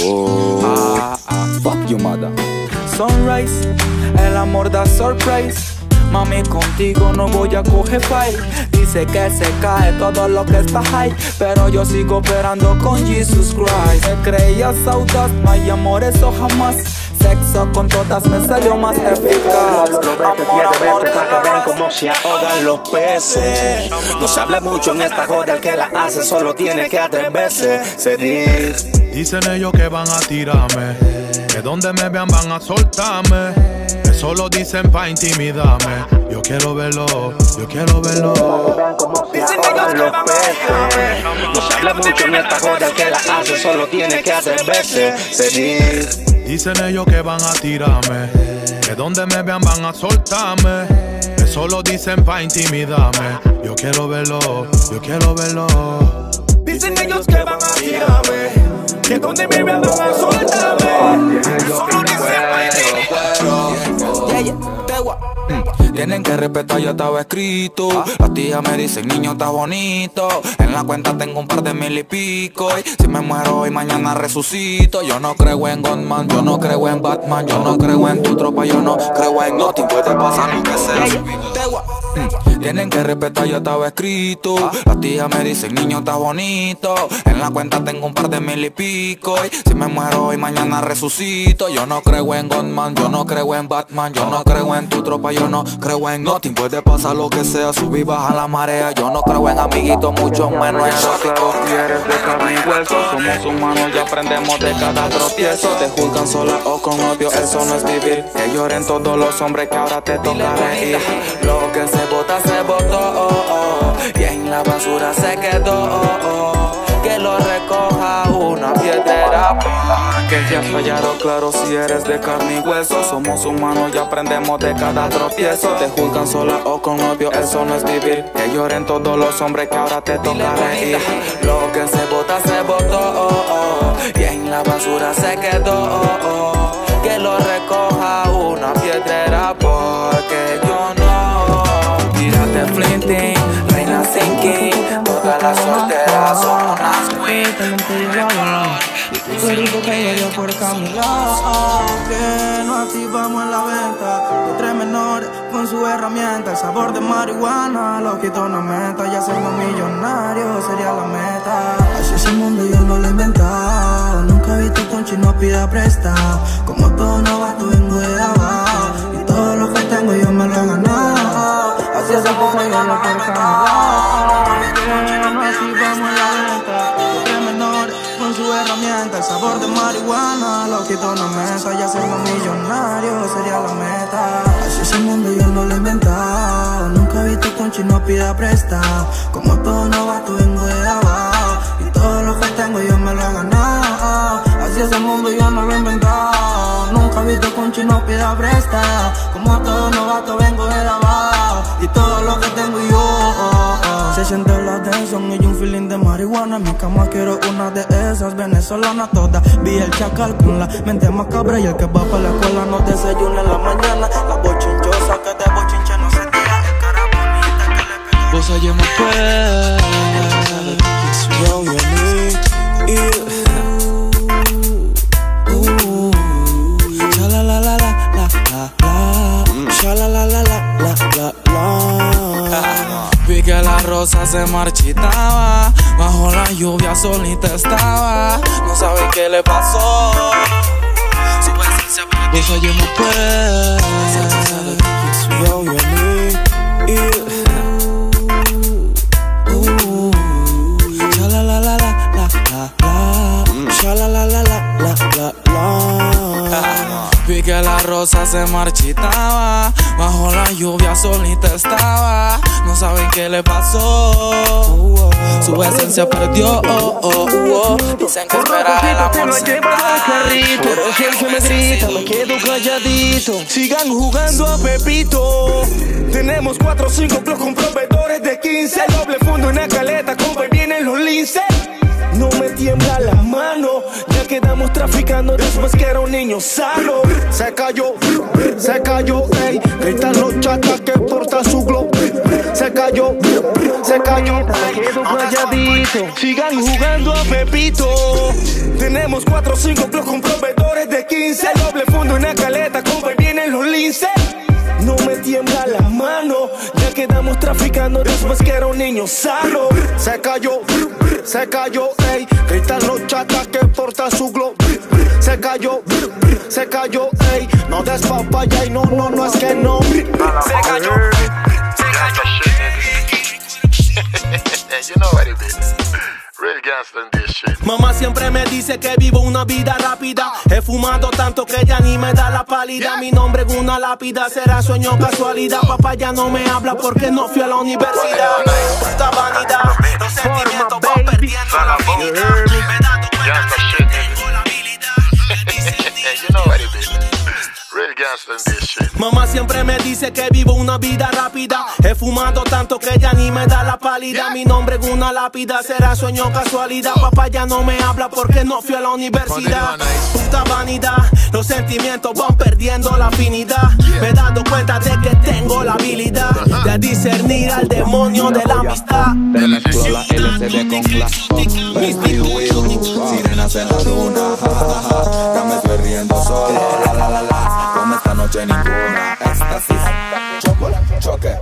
[SPEAKER 11] Ah, ah, fuck you, mother. Sunrise, el amor da surprise. Mami, contigo no voy a coger fight. Dice que se cae todo lo que está high, pero yo sigo operando con Jesus Christ. Me creías audaz, no hay amor, eso jamás. Sexo con todas me salió más eficaz.
[SPEAKER 2] Amor, amor, para que vean cómo se ahogan los peces. No se habla mucho en esta joda, el que la hace solo tiene que atreverse. Se dice.
[SPEAKER 6] Dicen ellos que van a tirarme, que donde me vean van a soltarme. Eso lo dicen pa' intimidarme. Yo quiero verlo, yo quiero verlo.
[SPEAKER 2] Dicen ellos que van a tirarme. No se habla mucho en esta joda, el que la hace solo tiene que atreverse. Se dice.
[SPEAKER 6] Dicen ellos que van a tirarme, que donde me vean van a soltarme. Eso lo dicen pa' intimidarme. Yo quiero verlo, yo quiero verlo.
[SPEAKER 2] Dicen ellos que van a tirarme, que donde me vean van a soltarme. Eso lo dicen pa' intimidarme.
[SPEAKER 11] Tienen que respetar, ya estaba escrito. Las tías me dicen, niño, está bonito. En la cuenta tengo un par de mil y pico. Y si me muero hoy, mañana resucito. Yo no creo en Godman, yo no creo en Batman. Yo no creo en tu tropa, yo no creo en nothing. Puede pasar lo que sea. Tienen que respetar, ya estaba escrito. Las tías me dicen, niño, está bonito. En la cuenta tengo un par de mil y pico. Y si me muero hoy, mañana resucito. Yo no creo en Godman, yo no creo en Batman. Yo no creo en tu tropa, yo no creo en nothing. Puede pasar lo que sea, subir, baja la marea. Yo no creo en amiguitos, mucho menos en los claro, si eres de carne y hueso. Somos humanos y aprendemos de cada tropiezo. Te juzgan sola o con odio, eso no es vivir. Que lloren todos los hombres que ahora te toca reír. Lo que se bota, se botó, oh, oh. Y en la basura se quedó, oh, oh. Que lo recoja una piedra. Que te ha fallado, claro, si eres de carne y hueso. Somos humanos y aprendemos de cada tropiezo. Te juzgan sola o con odio, eso no es vivir. Que lloren todos los hombres que ahora te toca reír. Lo que se bota, se botó, oh, oh. Y en la basura se quedó, oh, oh. Que lo recoja una piedra, porque yo no. Tírate flinting, reina sinking. Todas las solteras son unas queens.
[SPEAKER 26] Tu rico que yo por caminar. Que no activamos en la venta de tres menores con su herramienta. El sabor de marihuana lo quitó una meta. Ya sernos millonarios sería la meta. Así es el mundo, yo no lo he inventado. Nunca he visto con chino pida prestado. Como todo novato vengo de abajo. Y todo lo que tengo yo me lo he ganado. Así es el poco yo lo por caminar. Que no activamos en la venta de tres menores con su herramienta. El sabor de marihuana lo quitó una meta. Ya sernos millonarios sería la meta. Así es el mundo, yo no lo he inventado. Nunca he visto con chino pida prestado. Como todo novato vengo de abajo. Y todo lo que tengo yo me lo he ganado. Así es el mundo, yo no lo he inventado. Nunca he visto con chino pida prestado. Como todo novato vengo de abajo. Y todo lo que tengo yo, oh, oh. Se siente la tensión y un feeling de marihuana. En mi cama quiero una de esas venezolanas todas. Vi el chacal con la mente macabra. Y el que va para la escuela no desayuna en la mañana. La bochinchosa que de bochinche no se tira. El cara bonita que le pega.
[SPEAKER 11] Vos ayer me fue.
[SPEAKER 26] Yo, yo, me, y
[SPEAKER 11] Sha la la la la la la la. Sha la la la la la la la. Vi que la rosa se marchitaba. Bajo la lluvia solita estaba. No sabe qué le pasó. Su esencia perdió. Vos ayer me fue.
[SPEAKER 26] yo, yo, me, y
[SPEAKER 11] Sha la la la la la la la. Sha la la la la la la la. Vi que la rosa se marchitaba. Bajo la lluvia solita estaba. No saben qué le pasó. Su esencia perdió. Oh, oh, oh. Dicen que espera el amor
[SPEAKER 2] carrito, pero siempre me grita, me quedo calladito. Sigan jugando a Pepito. Tenemos cuatro o cinco plus con proveedores de quince. Doble fondo en la caleta, compa, y vienen los linces. No me tiembla la mano, ya quedamos traficando después que era un niño sano. Se cayó, se cayó, ey. Gritan los chatas que porta su glow. Se cayó, se
[SPEAKER 21] se cayó. Quedo calladito, sigan jugando a Pepito. Tenemos cuatro o cinco clubs con proveedores de quince. Doble fondo en la caleta, compa, y vienen los linces. No me tiembla la mano, ya quedamos traficando después que era un niño sano.
[SPEAKER 25] Se cayó, se cayó, ey. Gritan los chatas que portan su glow. Se cayó, se cayó, ey. No des papaya y no, no, no es que no. Se cayó, se cayó.
[SPEAKER 15] You know what it is. Real gangster in this shit.
[SPEAKER 2] Mamá siempre me dice que vivo una vida rápida. He fumado tanto que ya ni me da la pálida. Mi nombre en una lápida, será sueño casualidad. Papá ya no me habla porque no fui a la universidad. Puta vanidad, los sentimientos van perdiendo la afinidad. Me he dado cuenta de que tengo la habilidad.
[SPEAKER 15] You know what it is. Real gangster in this shit.
[SPEAKER 2] Mamá siempre me dice que vivo una vida rápida. He fumado tanto que ya ni me da la pálida. Mi nombre en una lápida, será sueño casualidad. Papá ya no me habla porque no fui a la universidad. Puta vanidad, los sentimientos van perdiendo la afinidad. Me he dado cuenta de que tengo la habilidad de discernir al demonio de la amistad.
[SPEAKER 12] Te mezclo la L C D con la sirenas en la luna, ja, ja, ja. Ya me estoy riendo solo, la la la la. Como esta noche ninguna, éxtasis, choque.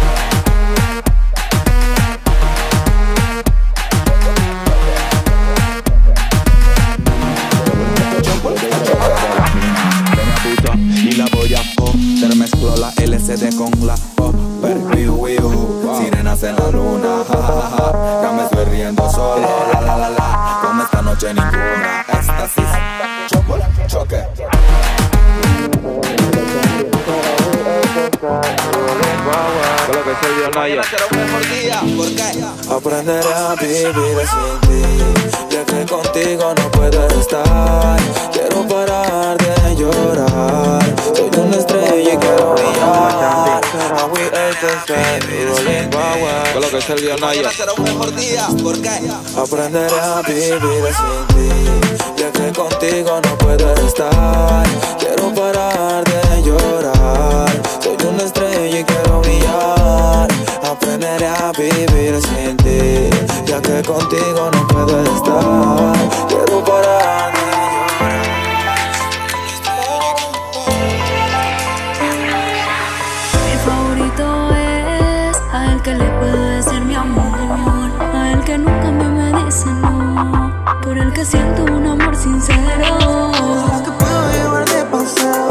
[SPEAKER 12] Y la voy a joder, mezclo la L C D con la Popper, sirenas en la luna, ja, ja, ja. Ya me estoy riendo solo, la la la la. Como esta noche ninguna, éxtasis, choque.
[SPEAKER 21] Con lo que soy yo, Naya.
[SPEAKER 12] Aprenderé a vivir sin ti, ya que contigo no puedo estar. Quiero parar de llorar. Soy una estrella y quiero brillar.
[SPEAKER 21] Con lo que soy yo, Naya.
[SPEAKER 12] Aprenderé a vivir sin ti, ya que contigo no puedo estar. Quiero parar de llorar. Soy una estrella y quiero brillar. Aprenderé a vivir sin ti, ya que contigo no puedo estar. Quiero parar de llorar.
[SPEAKER 8] Mi favorito es a él que le puedo decir mi amor, a él que nunca me, me dice no, por el que siento un amor sincero.
[SPEAKER 21] Que puedo llevar de paseo.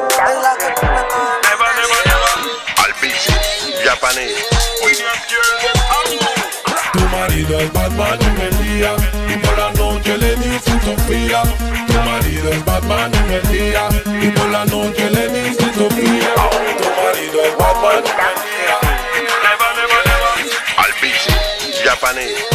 [SPEAKER 6] Tu marido es Batman en el día y por la noche le dice Sofía. Tu marido es Batman en el día y por la noche le dice Sofía. Tu marido es Batman en el día.
[SPEAKER 15] Al bici, japonés.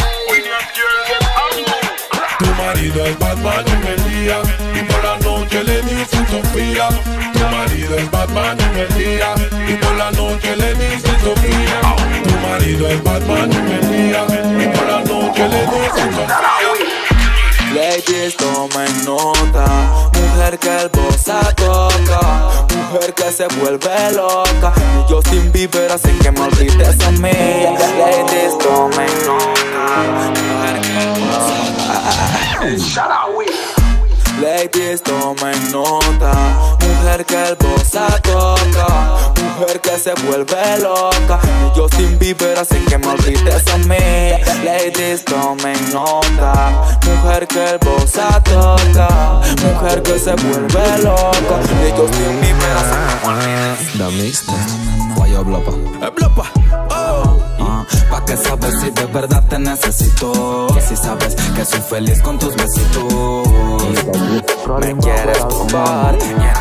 [SPEAKER 6] Tu marido es Batman en el día y por la noche le dice Sofía. Tu marido es Batman en el día y por la noche le dice Sofía. Tu marido es Batman en el día y por la noche le dice Sofía.
[SPEAKER 12] Ladies, tomen nota, mujer que el bossa toca, mujer que se vuelve loca. Y Justin Bieber hace que me olvides a mí. Ladies, tomen nota, mujer que el bossa toca. Ladies, tomen nota, mujer que el bossa toca, mujer que se vuelve loca. Y Justin Bieber hace que me olvides a mí. Ladies, tomen nota, mujer que el bossa toca, mujer que se vuelve loca. Y Justin Bieber hace que me olvides. Da mixta, guayo blopa, blopa, oh. Uh, pa' que sabes si de verdad te necesito, si sabes que soy feliz con tus besitos. Me quieres probar,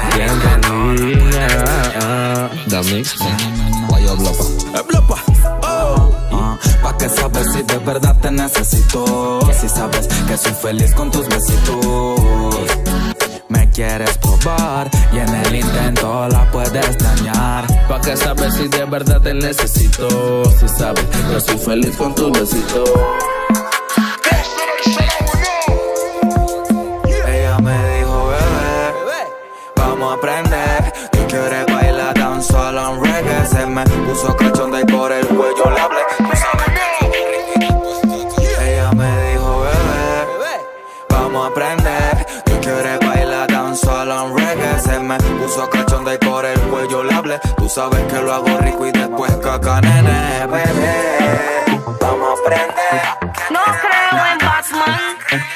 [SPEAKER 12] bienvenida. Da mixta, guayo blopa, blopa, oh. Uh, pa' que sabes si de verdad te necesito, si sabes que soy feliz con tus besitos. Me quieres probar y en el intento la puedes dañar.
[SPEAKER 13] Pa' que sabes si de verdad te necesito, si sabes que soy feliz con tus besitos.
[SPEAKER 12] Ella me dijo, bebé, vamos a aprender. Tú quieres bailar tan solo un reggae. Se me puso cachonda y por el cuello le hablé. Tú sabes que
[SPEAKER 11] acá, nene, bebé. Vamos a prender.
[SPEAKER 3] No creo en Batman.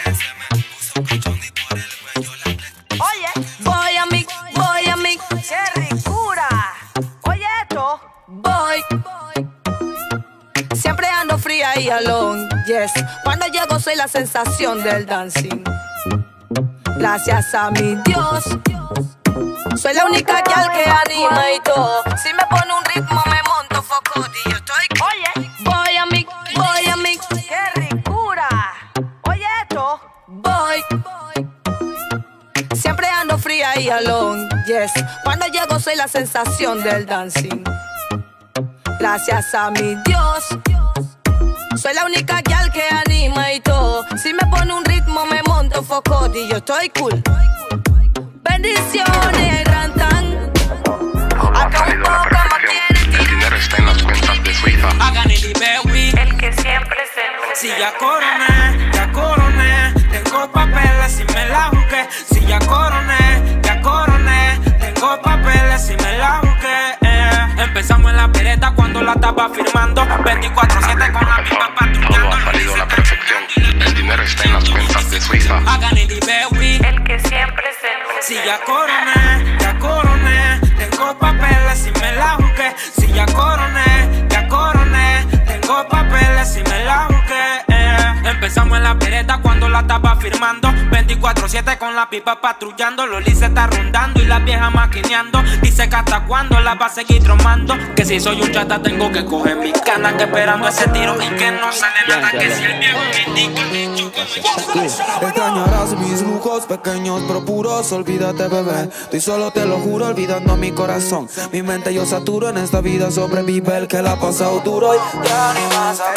[SPEAKER 3] Oye, voy a mi, voy a mi, qué ricura. Oye esto, voy. Siempre ando fría y alone, yes. Cuando llego soy la sensación del dancing. Gracias a mi Dios, soy la única que al que anima y todo. Si me pone un ritmo me monto foco y yo estoy. Oye, voy a mi, voy a mi, qué ricura. Oye esto, voy. Siempre ando fría y alone, yes. Cuando llego soy la sensación del dancing. Gracias a mi Dios, soy la única que al que anima y todo. Si me pone un ritmo me monto foco y yo estoy cool. Bendiciones, gran tan. Acá un poco más quiere.
[SPEAKER 5] El dinero está en las cuentas de su hija.
[SPEAKER 21] Hagan el baby,
[SPEAKER 3] el que siempre se luce.
[SPEAKER 21] Si ya coroné, ya coroné. Tengo papeles y me la busqué. Si ya coroné, ya coroné. Tengo papeles y me la busqué. eh. Empezamos en la pereta cuando la estaba firmando. veinticuatro siete con la misma patrullando.
[SPEAKER 5] Todo ha salido a la perfección. El dinero está en las cuentas de su hija.
[SPEAKER 21] Hagan el baby,
[SPEAKER 3] el que siempre se luce.
[SPEAKER 21] si ya coroné, ya coroné. Tengo papeles y me la busqué. Si ya coroné, ya coroné. Tengo papeles y me la busqué. eh. Empezamos en la pereta cuando la estaba firmando. veinticuatro siete con la pipa patrullando. Loli se está rondando y la vieja maquineando. Dice que hasta cuando la va a seguir tromando. Que si soy un chata tengo que coger mi cana. Que esperando ese tiro y que no sale nada. Que si el viejo me indica el bicho que me...
[SPEAKER 11] Extrañarás mis lujos pequeños pero puros. Olvídate, bebé, estoy solo, te lo juro, olvidando mi corazón. Mi mente yo saturo, en esta vida sobrevive el que la ha pasado duro. Y ya ni más a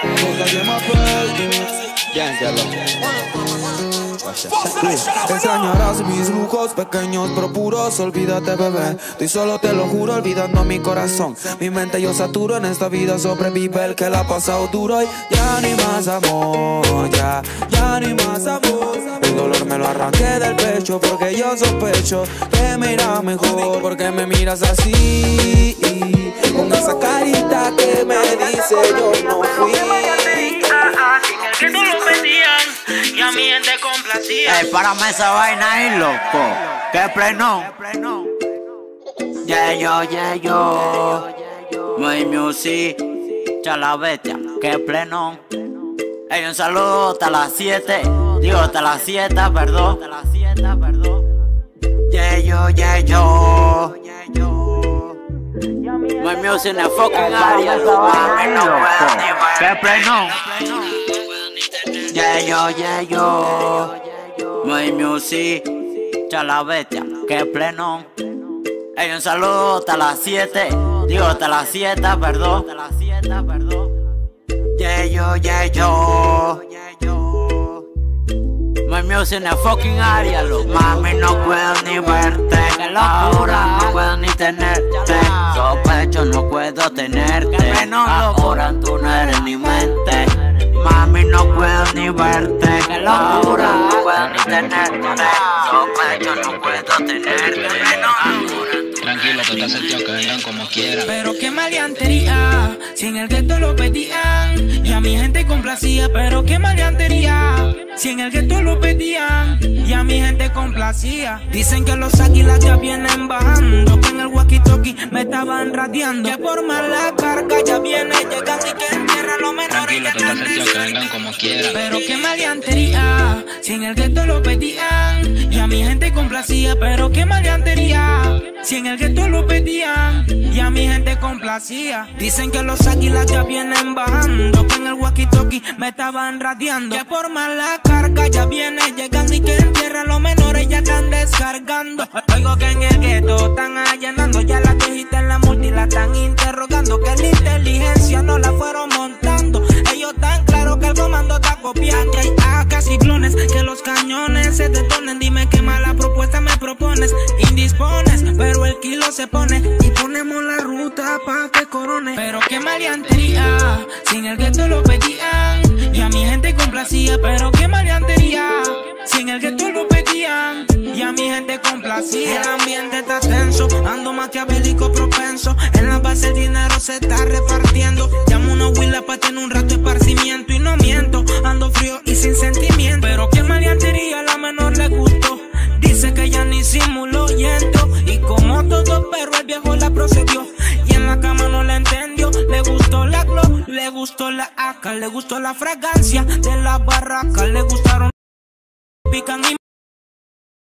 [SPEAKER 11] Extrañarás mis lujos pequeños pero puros. Olvídate, bebé, estoy solo, te lo juro, olvidando mi corazón. Mi mente yo saturo, en esta vida sobrevive el que la ha pasado duro. Y ya ni más amor, ya, ya ni más amor. El dolor me lo arranqué del pecho porque yo sospecho que me irá mejor. Porque me miras así, con esa carita que me dice yo no fui.
[SPEAKER 3] Que tú lo pedían y a mi gente complacía.
[SPEAKER 18] Ey, párame esa vaina ahí, loco. Que pleno. Yeah, yo, yeah, yo. My music. Chala bestia. Que pleno. Ey, un saludo hasta las siete. Digo, hasta las siete, perdón. Yeah, yo, yeah, yo. My music en el fucking área. Que pleno. Yeah, yo, yeah, yo. My music. Chala bestia. Que pleno. Ey, un saludo hasta las siete. Digo, hasta las siete, perdón. Yeah, yo, yeah, yo. My music en el fucking área, loco. Mami, no puedo ni verte. Ahora no puedo ni tenerte. Sospecho, no puedo tenerte. Ahora tú no eres mi mente. Mami, no puedo ni verte. Qué locura, no puedo ni tenerte. Sospecho, no puedo tenerte.
[SPEAKER 20] Tranquilo, que te sentido que vengan como quieran.
[SPEAKER 21] Pero qué maleantería, si en el gueto lo pedían y a mi gente complacía. Pero qué maleantería, si en el gueto lo pedían y a mi gente complacía. Dicen que los águilas ya vienen bajando, que en el walkie-talkie me estaban radiando. Que por mala carga ya viene llegando y que en tierra los menores.
[SPEAKER 20] Tranquilo, que te sentido que vengan como quieran.
[SPEAKER 21] Pero qué maleantería, si en el gueto lo pedían y a mi gente complacía. Pero qué maleantería, si en el gueto lo pedían y a mi gente complacía. Dicen que los águilas ya vienen bajando, que en el walkie-talkie me estaban radiando. Que por mala carga ya viene llegando y que en tierra los menores ya están descargando. Oigo que en el gueto están allanando, ya la viejitas en la multi la están interrogando. Que la inteligencia no la fueron montando. Ellos tan claro que el comando está copiando. Que hay A K ciclones, que los cañones se detonen. Dime qué mala propuesta me propones. Indispones, pero el kilo se pone y ponemos la ruta pa' que corone. Pero qué maleantería, si en el gueto lo pedían
[SPEAKER 7] Y a mi gente complacía, pero qué maleantería. Si en el gueto lo pedían, y a mi gente complacía. El ambiente está tenso, ando maquiavélico propenso. En la base el dinero se está repartiendo. Llamo una huila para tener un rato de esparcimiento. Y no miento, ando frío y sin sentimiento. Pero qué maleantería, a la menor le gustó. Dice que ella ni simuló y entró. Y como todo perro, el viejo la procedió. Y en la cama no la entendió. Le gustó la glow, le gustó la A K, le gustó la fragancia de la barraca. Le gustaron pican y